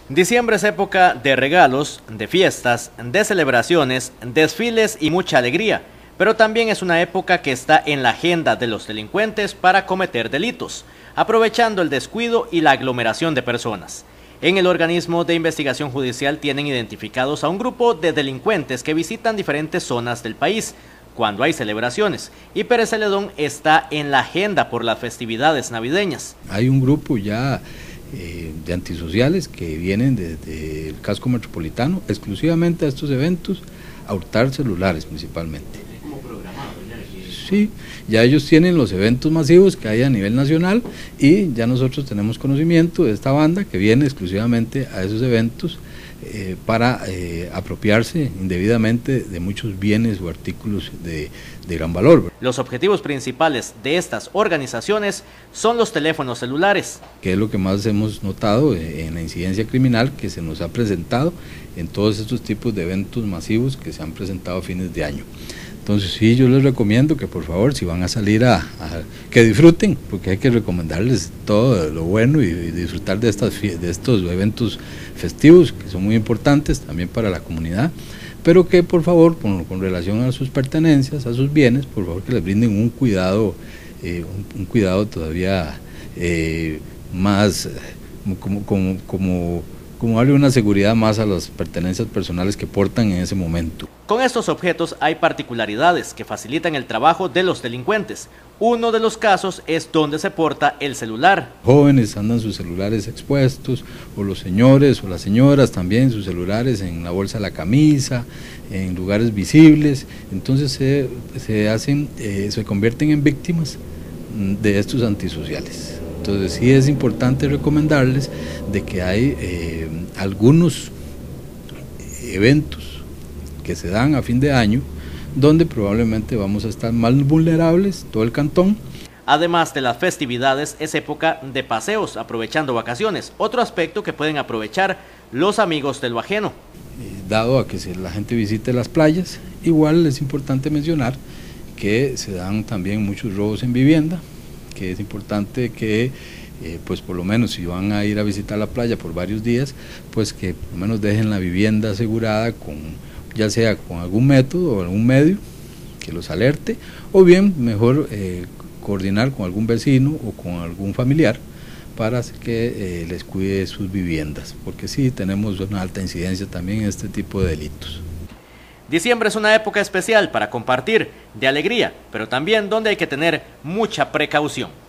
Diciembre es época de regalos, de fiestas, de celebraciones, desfiles y mucha alegría, pero también es una época que está en la agenda de los delincuentes para cometer delitos, aprovechando el descuido y la aglomeración de personas. En el organismo de investigación judicial tienen identificados a un grupo de delincuentes que visitan diferentes zonas del país cuando hay celebraciones, y Pérez Celedón está en la agenda por las festividades navideñas. Hay un grupo ya de antisociales que vienen desde el casco metropolitano exclusivamente a estos eventos a hurtar celulares principalmente. ¿Cómo programado? Sí, ya ellos tienen los eventos masivos que hay a nivel nacional y ya nosotros tenemos conocimiento de esta banda que viene exclusivamente a esos eventos para apropiarse indebidamente de muchos bienes o artículos de gran valor. Los objetivos principales de estas organizaciones son los teléfonos celulares. Que es lo que más hemos notado en la incidencia criminal que se nos ha presentado en todos estos tipos de eventos masivos que se han presentado a fines de año. Entonces sí, yo les recomiendo que por favor, si van a salir que disfruten, porque hay que recomendarles todo lo bueno y disfrutar de estos eventos festivos que son muy importantes también para la comunidad, pero que por favor, con relación a sus pertenencias, a sus bienes, por favor que les brinden un cuidado todavía más, como darle una seguridad más a las pertenencias personales que portan en ese momento. Con estos objetos hay particularidades que facilitan el trabajo de los delincuentes. Uno de los casos es donde se porta el celular. Jóvenes andan sus celulares expuestos, o los señores o las señoras también sus celulares en la bolsa de la camisa, en lugares visibles, entonces se convierten en víctimas de estos antisociales. Entonces sí es importante recomendarles de que hay algunos eventos que se dan a fin de año donde probablemente vamos a estar más vulnerables todo el cantón. Además de las festividades, es época de paseos, aprovechando vacaciones, otro aspecto que pueden aprovechar los amigos de lo ajeno. Dado a que la gente visite las playas, igual es importante mencionar que se dan también muchos robos en vivienda, que es importante que pues por lo menos si van a ir a visitar la playa por varios días, pues que por lo menos dejen la vivienda asegurada ya sea con algún método o algún medio que los alerte, o bien mejor coordinar con algún vecino o con algún familiar para que les cuide sus viviendas, porque sí tenemos una alta incidencia también en este tipo de delitos. Diciembre es una época especial para compartir, de alegría, pero también donde hay que tener mucha precaución.